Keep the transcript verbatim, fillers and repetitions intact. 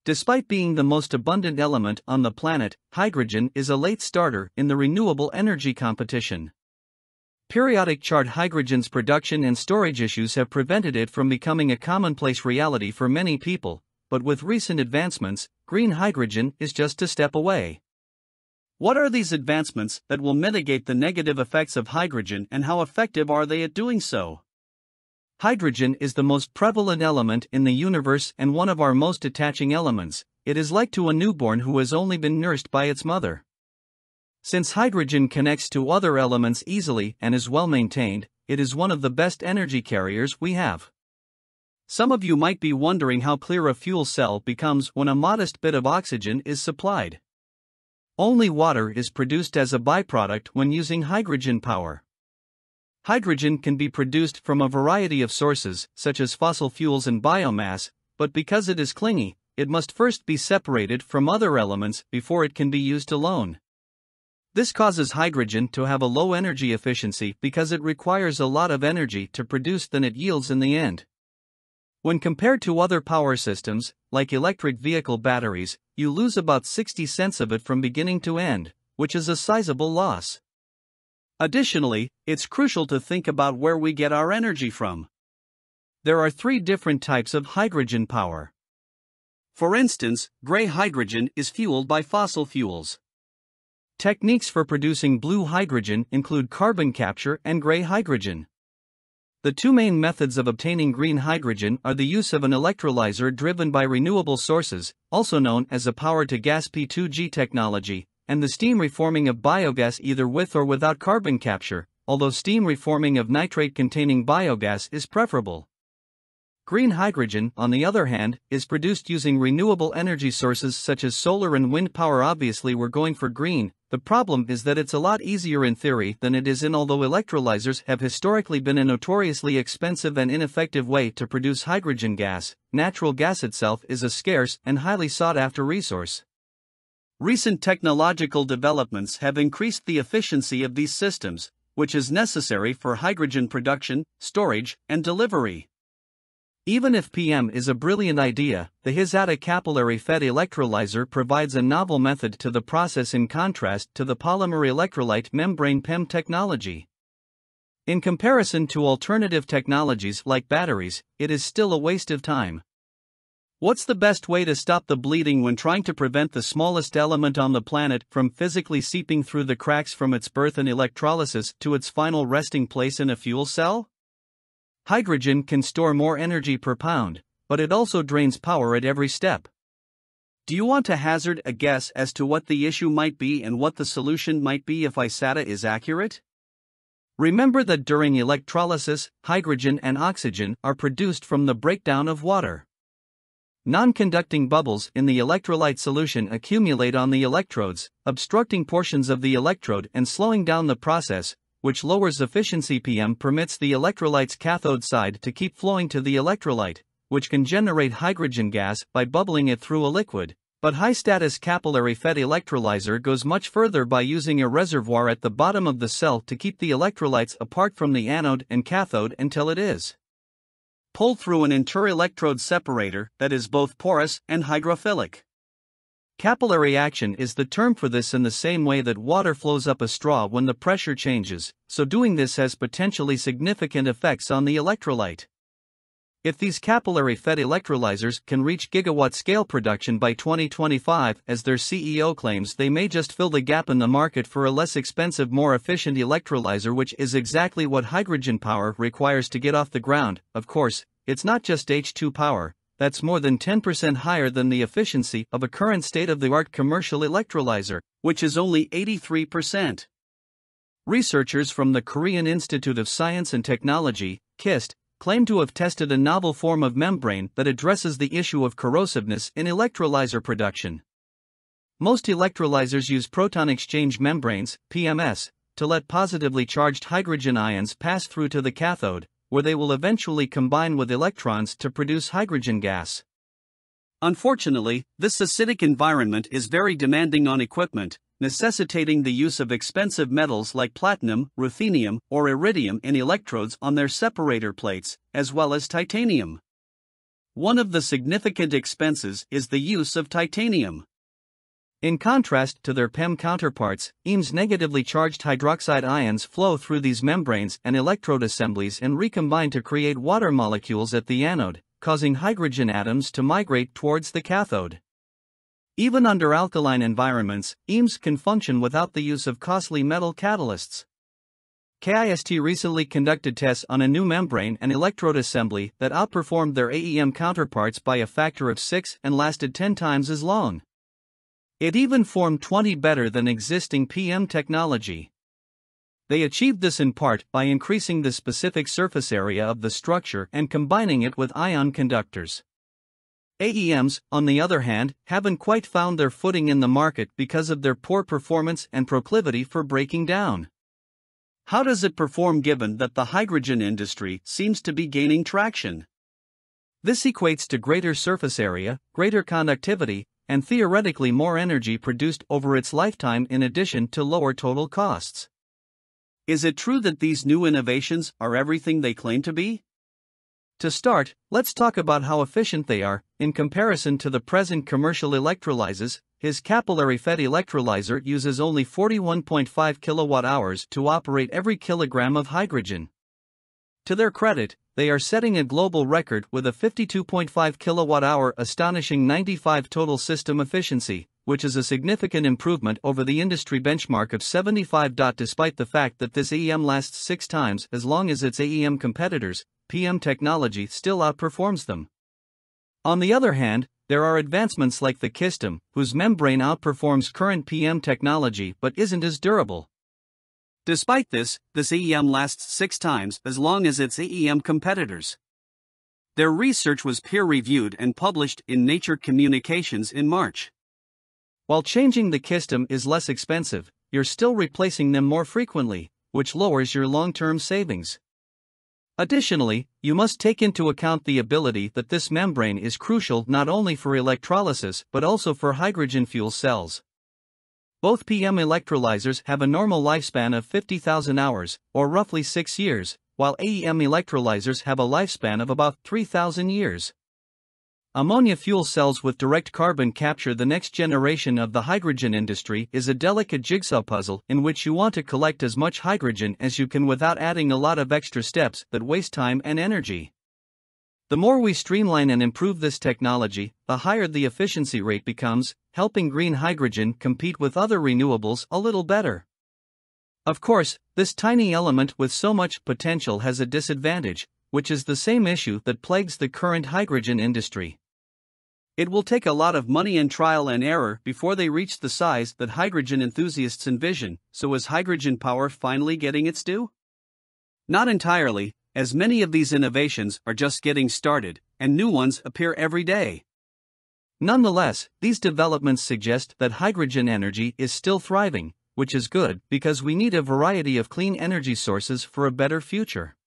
Despite being the most abundant element on the planet, hydrogen is a late starter in the renewable energy competition. Periodic chart hydrogen's production and storage issues have prevented it from becoming a commonplace reality for many people, but with recent advancements, green hydrogen is just a step away. What are these advancements that will mitigate the negative effects of hydrogen, and how effective are they at doing so? Hydrogen is the most prevalent element in the universe and one of our most attaching elements. It is like to a newborn who has only been nursed by its mother. Since hydrogen connects to other elements easily and is well maintained, it is one of the best energy carriers we have. Some of you might be wondering how clear a fuel cell becomes when a modest bit of oxygen is supplied. Only water is produced as a byproduct when using hydrogen power. Hydrogen can be produced from a variety of sources, such as fossil fuels and biomass, but because it is clingy, it must first be separated from other elements before it can be used alone. This causes hydrogen to have a low energy efficiency because it requires a lot of energy to produce than it yields in the end. When compared to other power systems, like electric vehicle batteries, you lose about sixty cents of it from beginning to end, which is a sizable loss. Additionally, it's crucial to think about where we get our energy from. There are three different types of hydrogen power. For instance, gray hydrogen is fueled by fossil fuels. Techniques for producing blue hydrogen include carbon capture and gray hydrogen. The two main methods of obtaining green hydrogen are the use of an electrolyzer driven by renewable sources, also known as a power-to-gas P two G technology, and the steam reforming of biogas either with or without carbon capture, although steam reforming of nitrate-containing biogas is preferable. Green hydrogen, on the other hand, is produced using renewable energy sources such as solar and wind power. Obviously, we're going for green. The problem is that it's a lot easier in theory than it is in. Although electrolyzers have historically been a notoriously expensive and ineffective way to produce hydrogen gas, natural gas itself is a scarce and highly sought-after resource. Recent technological developments have increased the efficiency of these systems, which is necessary for hydrogen production, storage, and delivery. Even if P M is a brilliant idea, the Hizata capillary-fed electrolyzer provides a novel method to the process in contrast to the polymer electrolyte membrane P E M technology. In comparison to alternative technologies like batteries, it is still a waste of time. What's the best way to stop the bleeding when trying to prevent the smallest element on the planet from physically seeping through the cracks from its birth and electrolysis to its final resting place in a fuel cell? Hydrogen can store more energy per pound, but it also drains power at every step. Do you want to hazard a guess as to what the issue might be and what the solution might be if Hizata is accurate? Remember that during electrolysis, hydrogen and oxygen are produced from the breakdown of water. Non-conducting bubbles in the electrolyte solution accumulate on the electrodes, obstructing portions of the electrode and slowing down the process, which lowers efficiency. P M permits the electrolyte's cathode side to keep flowing to the electrolyte, which can generate hydrogen gas by bubbling it through a liquid, but high-status capillary-fed electrolyzer goes much further by using a reservoir at the bottom of the cell to keep the electrolytes apart from the anode and cathode until it is pulled through an inter-electrode separator that is both porous and hydrophilic. Capillary action is the term for this, in the same way that water flows up a straw when the pressure changes, so doing this has potentially significant effects on the electrolyte. If these capillary-fed electrolyzers can reach gigawatt-scale production by twenty twenty-five, as their C E O claims, they may just fill the gap in the market for a less expensive, more efficient electrolyzer, which is exactly what hydrogen power requires to get off the ground. Of course, it's not just H two power. That's more than ten percent higher than the efficiency of a current state-of-the-art commercial electrolyzer, which is only eighty-three percent. Researchers from the Korean Institute of Science and Technology, KIST, claim to have tested a novel form of membrane that addresses the issue of corrosiveness in electrolyzer production. Most electrolyzers use proton exchange membranes, P M S, to let positively charged hydrogen ions pass through to the cathode, where they will eventually combine with electrons to produce hydrogen gas. Unfortunately, this acidic environment is very demanding on equipment, necessitating the use of expensive metals like platinum, ruthenium, or iridium in electrodes on their separator plates, as well as titanium. One of the significant expenses is the use of titanium. In contrast to their P E M counterparts, E M's negatively charged hydroxide ions flow through these membranes and electrode assemblies and recombine to create water molecules at the anode, causing hydrogen atoms to migrate towards the cathode. Even under alkaline environments, E Ms can function without the use of costly metal catalysts. KIST recently conducted tests on a new membrane and electrode assembly that outperformed their A E M counterparts by a factor of six and lasted ten times as long. It even formed twenty better than existing P M technology. They achieved this in part by increasing the specific surface area of the structure and combining it with ion conductors. A E Ms, on the other hand, haven't quite found their footing in the market because of their poor performance and proclivity for breaking down. How does it perform given that the hydrogen industry seems to be gaining traction? This equates to greater surface area, greater conductivity, and theoretically more energy produced over its lifetime in addition to lower total costs. Is it true that these new innovations are everything they claim to be? To start, let's talk about how efficient they are, in comparison to the present commercial electrolyzers. His capillary-fed electrolyzer uses only forty-one point five kilowatt hours to operate every kilogram of hydrogen. To their credit, they are setting a global record with a fifty-two point five kilowatt hour astonishing ninety-five total system efficiency, which is a significant improvement over the industry benchmark of seventy-five. Despite the fact that this A E M lasts six times as long as its A E M competitors, P M technology still outperforms them. On the other hand, there are advancements like the KIST, whose membrane outperforms current P M technology but isn't as durable. Despite this, this A E M lasts six times as long as its A E M competitors. Their research was peer-reviewed and published in Nature Communications in March. While changing the KIST is less expensive, you're still replacing them more frequently, which lowers your long-term savings. Additionally, you must take into account the ability that this membrane is crucial not only for electrolysis but also for hydrogen fuel cells. Both P M electrolyzers have a normal lifespan of fifty thousand hours, or roughly six years, while A E M electrolyzers have a lifespan of about three thousand years. Ammonia fuel cells with direct carbon capture, the next generation of the hydrogen industry, is a delicate jigsaw puzzle in which you want to collect as much hydrogen as you can without adding a lot of extra steps that waste time and energy. The more we streamline and improve this technology, the higher the efficiency rate becomes, helping green hydrogen compete with other renewables a little better. Of course, this tiny element with so much potential has a disadvantage, which is the same issue that plagues the current hydrogen industry. It will take a lot of money and trial and error before they reach the size that hydrogen enthusiasts envision. So is hydrogen power finally getting its due? Not entirely, as many of these innovations are just getting started, and new ones appear every day. Nonetheless, these developments suggest that hydrogen energy is still thriving, which is good because we need a variety of clean energy sources for a better future.